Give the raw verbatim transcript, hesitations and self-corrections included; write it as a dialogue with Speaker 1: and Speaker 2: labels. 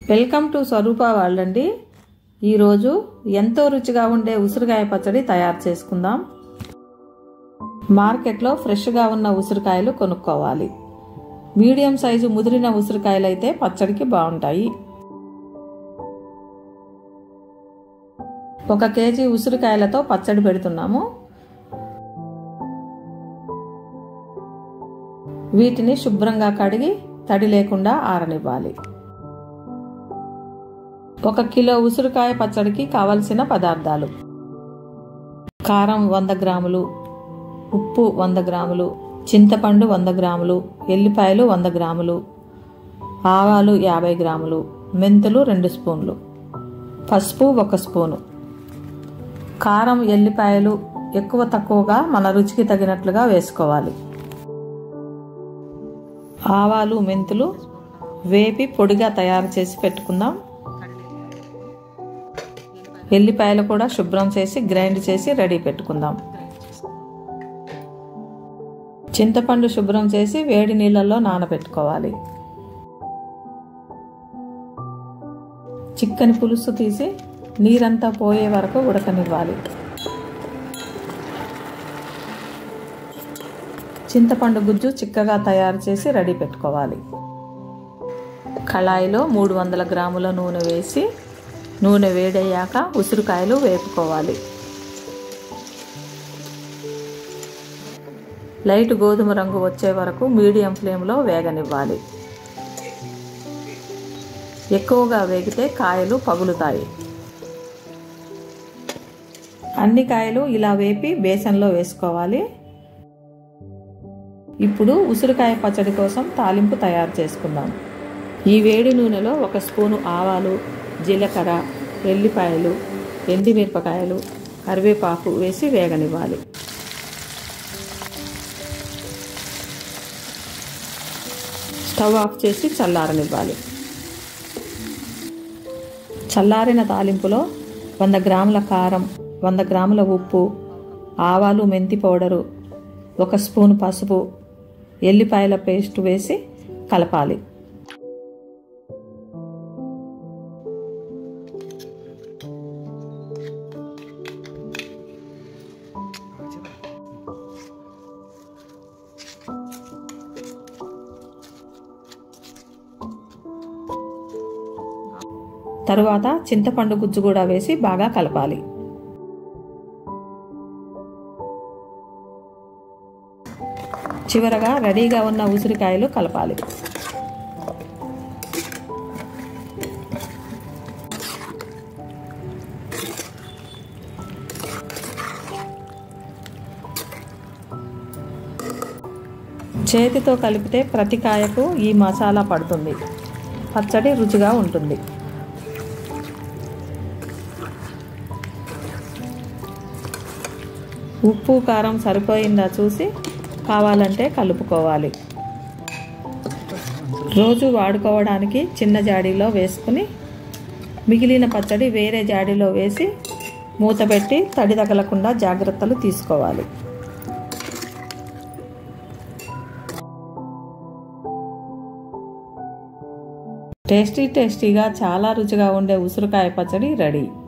Speaker 1: Welcome to Swaroopa world అండి. ఈరోజు ఎంతో రుచిగా ఉండే ఉసిరికాయ పచ్చడి తయారు చేసుకుందాం. మార్కెట్లో ఫ్రెష్గా ఉన్న ఉసిరికాయలు కొనుక్కోవాలి. మీడియం సైజు ముదిరిన ఉసిరికాయలు అయితే పచ్చడికి బాగుంటాయి. ఒక కేజీ ఉసిరికాయలతో పచ్చడి పెడుతున్నాము. వీటిని శుభ్రంగా కడిగి తడి లేకుండా ఆరనివ్వాలి. ఒక కిలో ఉసిరికాయ పచ్చడికి కావలసిన పదార్థాలు: కారం వంద గ్రాములు, ఉప్పు వంద గ్రాములు, చింతపండు వంద గ్రాములు, ఎల్లిపాయలు వంద గ్రాములు, ఆవాలు యాభై గ్రాములు, మెంతులు రెండు స్పూన్లు, పసుపు ఒక స్పూను. కారం ఎల్లిపాయలు ఎక్కువ తక్కువగా మన రుచికి తగినట్లుగా వేసుకోవాలి. ఆవాలు మెంతులు వేపి పొడిగా తయారు చేసి పెట్టుకుందాం. ఎల్లిపాయలు కూడా శుభ్రం చేసి గ్రైండ్ చేసి రెడీ పెట్టుకుందాం. చింతపండు శుభ్రం చేసి వేడి నీళ్ళల్లో నానబెట్టుకోవాలి. చిక్కని పులుసు తీసి నీరంతా పోయే వరకు ఉడకనివ్వాలి. చింతపండు గుజ్జు చిక్కగా తయారు చేసి రెడీ పెట్టుకోవాలి. కళాయిలో మూడు వందల గ్రాముల నూనె వేసి నూనె వేడయ్యాక ఉసిరికాయలు వేపుకోవాలి. లైట్ గోధుమ రంగు వచ్చే వరకు మీడియం ఫ్లేమ్లో వేగనివ్వాలి. ఎక్కువగా వేగితే కాయలు పగులుతాయి. అన్ని కాయలు ఇలా వేపి బేసన్లో వేసుకోవాలి. ఇప్పుడు ఉసిరికాయ పచ్చడి కోసం తాలింపు తయారు చేసుకుందాం. ఈ వేడి నూనెలో ఒక స్పూను ఆవాలు, జీలకర్ర, ఎల్లిపాయలు, ఎండిమిరపకాయలు, కరివేపాకు వేసి వేగనివ్వాలి. స్టవ్ ఆఫ్ చేసి చల్లారనివ్వాలి. చల్లారిన తాలింపులో వంద గ్రాముల కారం, వంద గ్రాముల ఉప్పు, ఆవాలు మెంతి పౌడరు, ఒక స్పూను పసుపు, ఎల్లిపాయల పేస్ట్ వేసి కలపాలి. తరువాత చింతపండు గుజ్జు కూడా వేసి బాగా కలపాలి. చివరగా రెడీగా ఉన్న ఉసిరికాయలు కలపాలి. చేతితో కలిపితే ప్రతి కాయకు ఈ మసాలా పడుతుంది. పచ్చడి రుచిగా ఉంటుంది. ఉప్పు కారం సరిపోయిందా చూసి కావాలంటే కలుపుకోవాలి. రోజు వాడుకోవడానికి చిన్న జాడీలో వేసుకుని మిగిలిన పచ్చడి వేరే జాడీలో వేసి మూత పెట్టి తడి తగలకుండా జాగ్రత్తలు తీసుకోవాలి. టేస్టీ టేస్టీగా చాలా రుచిగా ఉండే ఉసిరికాయ పచ్చడి రెడీ.